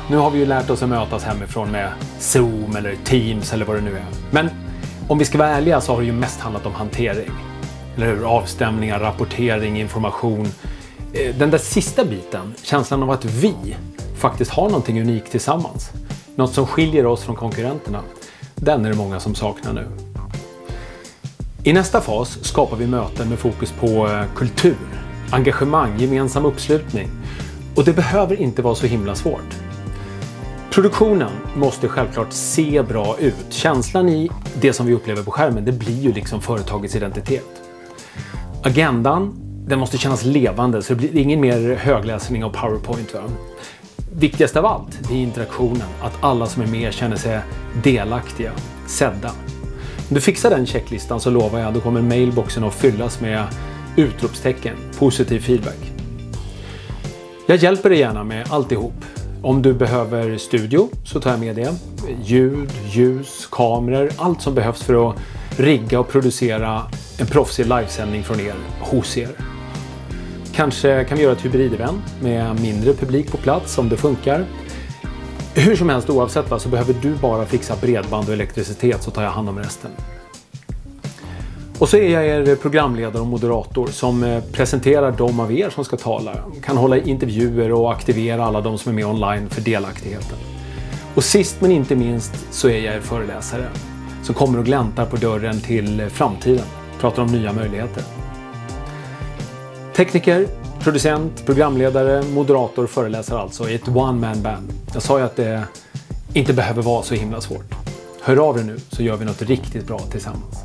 nu har vi ju lärt oss att mötas hemifrån med Zoom eller Teams eller vad det nu är. Men om vi ska vara ärliga så har det ju mest handlat om hantering. Eller hur? Avstämningar, rapportering, information. Den där sista biten, känslan av att vi faktiskt har någonting unikt tillsammans. Något som skiljer oss från konkurrenterna. Den är det många som saknar nu. I nästa fas skapar vi möten med fokus på kultur, engagemang, gemensam uppslutning. Och det behöver inte vara så himla svårt. Produktionen måste självklart se bra ut. Känslan i det som vi upplever på skärmen, det blir ju liksom företagets identitet. Agendan, den måste kännas levande så det blir ingen mer högläsning av PowerPoint. Va? Viktigast av allt, det är interaktionen. Att alla som är med känner sig delaktiga, sedda. Om du fixar den checklistan så lovar jag att då kommer mailboxen att fyllas med utropstecken, positiv feedback. Jag hjälper dig gärna med alltihop. Om du behöver studio så tar jag med det. Ljud, ljus, kameror, allt som behövs för att rigga och producera en proffsig livesändning från er, hos er. Kanske kan vi göra ett hybridevent med mindre publik på plats om det funkar. Hur som helst oavsett så behöver du bara fixa bredband och elektricitet så tar jag hand om resten. Och så är jag er programledare och moderator som presenterar de av er som ska tala. Kan hålla intervjuer och aktivera alla de som är med online för delaktigheten. Och sist men inte minst så är jag er föreläsare som kommer och gläntar på dörren till framtiden. Pratar om nya möjligheter. Tekniker, producent, programledare, moderator, föreläsare alltså i ett one-man band. Jag sa ju att det inte behöver vara så himla svårt. Hör av er nu så gör vi något riktigt bra tillsammans.